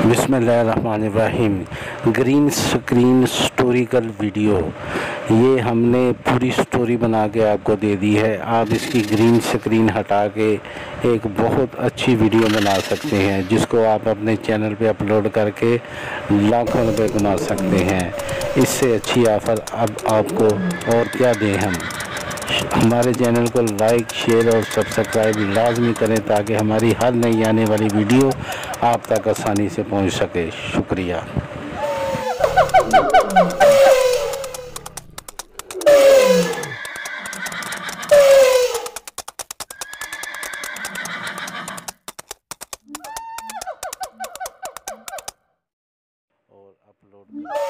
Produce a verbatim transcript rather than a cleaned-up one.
बिस्मिल्लाहिर्रहमानिर्रहीम। Green screen historical video, ये हमने पूरी स्टोरी बना के आपको दे दी है। आप इसकी ग्रीन स्क्रीन हटा के एक बहुत अच्छी वीडियो बना सकते हैं, जिसको आप अपने चैनल पे अपलोड करके लाखों रुपए कमा सकते हैं। इससे अच्छी ऑफ़र अब आपको और क्या दें हम। हमारे चैनल को लाइक, शेयर और सब्सक्राइब लाजमी करें, ताकि हमारी हर नई आने वाली वीडियो आप तक आसानी से पहुंच सके। शुक्रिया। और अपलोड